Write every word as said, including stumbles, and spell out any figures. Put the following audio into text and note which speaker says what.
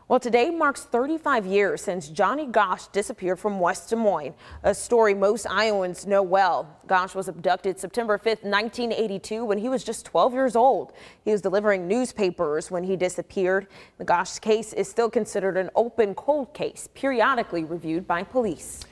Speaker 1: Well, today marks thirty-five years since Johnny Gosch disappeared from West Des Moines, a story most Iowans know well. Gosch was abducted September fifth, nineteen eighty-two, when he was just twelve years old. He was delivering newspapers when he disappeared. The Gosch case is still considered an open cold case, periodically reviewed by police.